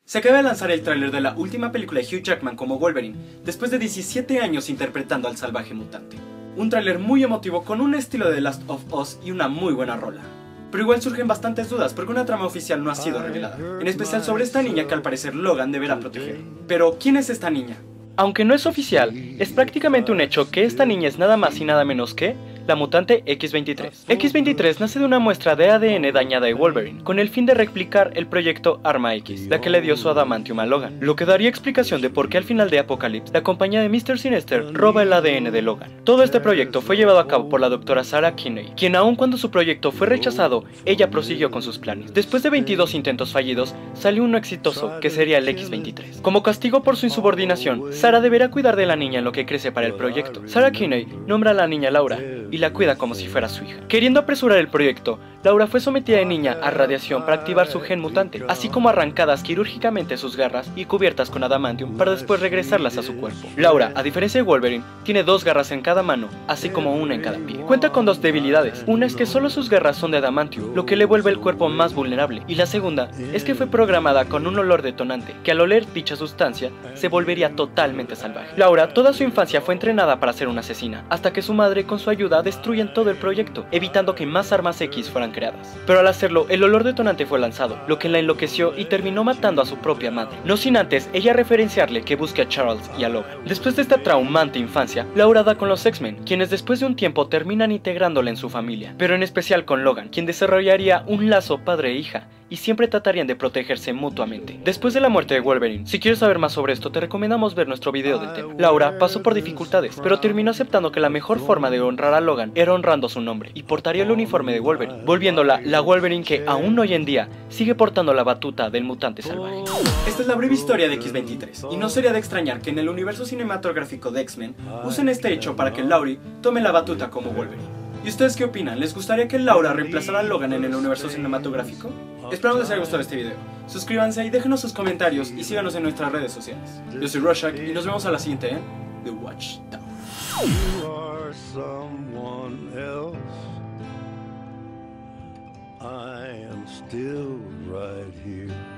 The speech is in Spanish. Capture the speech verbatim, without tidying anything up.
Se acaba de lanzar el tráiler de la última película de Hugh Jackman como Wolverine, después de diecisiete años interpretando al salvaje mutante. Un tráiler muy emotivo con un estilo de The Last of Us y una muy buena rola. Pero igual surgen bastantes dudas porque una trama oficial no ha sido revelada, en especial sobre esta niña que al parecer Logan deberá proteger. Pero, ¿quién es esta niña? Aunque no es oficial, es prácticamente un hecho que esta niña es nada más y nada menos que la mutante equis veintitrés. equis veintitrés nace de una muestra de A D N dañada de Wolverine, con el fin de replicar el proyecto Arma X, la que le dio su adamantium a Logan, lo que daría explicación de por qué al final de Apocalypse, la compañía de míster Sinister roba el A D N de Logan. Todo este proyecto fue llevado a cabo por la doctora Sarah Kinney, quien aun cuando su proyecto fue rechazado, ella prosiguió con sus planes. Después de veintidós intentos fallidos, salió uno exitoso, que sería el equis veintitrés. Como castigo por su insubordinación, Sarah deberá cuidar de la niña en lo que crece para el proyecto. Sarah Kinney nombra a la niña Laura, y la cuida como si fuera su hija. Queriendo apresurar el proyecto, Laura fue sometida de niña a radiación para activar su gen mutante, así como arrancadas quirúrgicamente sus garras y cubiertas con adamantium para después regresarlas a su cuerpo. Laura, a diferencia de Wolverine, tiene dos garras en cada mano, así como una en cada pie. Cuenta con dos debilidades, una es que solo sus garras son de adamantium, lo que le vuelve el cuerpo más vulnerable, y la segunda es que fue programada con un olor detonante, que al oler dicha sustancia, se volvería totalmente salvaje. Laura, toda su infancia fue entrenada para ser una asesina, hasta que su madre con su ayuda destruyen todo el proyecto, evitando que más armas X fueran creadas. Pero al hacerlo, el olor detonante fue lanzado, lo que la enloqueció y terminó matando a su propia madre. No sin antes ella referenciarle que busque a Charles y a Logan. Después de esta traumante infancia, Laura da con los X-Men, quienes después de un tiempo terminan integrándola en su familia, pero en especial con Logan, quien desarrollaría un lazo padre e hija, y siempre tratarían de protegerse mutuamente. Después de la muerte de Wolverine, si quieres saber más sobre esto, te recomendamos ver nuestro video del tema. Laura pasó por dificultades, pero terminó aceptando que la mejor forma de honrar a Logan era honrando su nombre, y portaría el uniforme de Wolverine, volviéndola la Wolverine que aún hoy en día sigue portando la batuta del mutante salvaje. Esta es la breve historia de equis veintitrés, y no sería de extrañar que en el universo cinematográfico de X-Men usen este hecho para que Laurie tome la batuta como Wolverine. ¿Y ustedes qué opinan? ¿Les gustaría que Laura reemplazara a Logan en el universo cinematográfico? Esperamos les haya gustado este video. Suscríbanse y déjenos sus comentarios y síganos en nuestras redes sociales. Yo soy Rorschach y nos vemos a la siguiente en The Watchtower. You are someone else. I am still right here.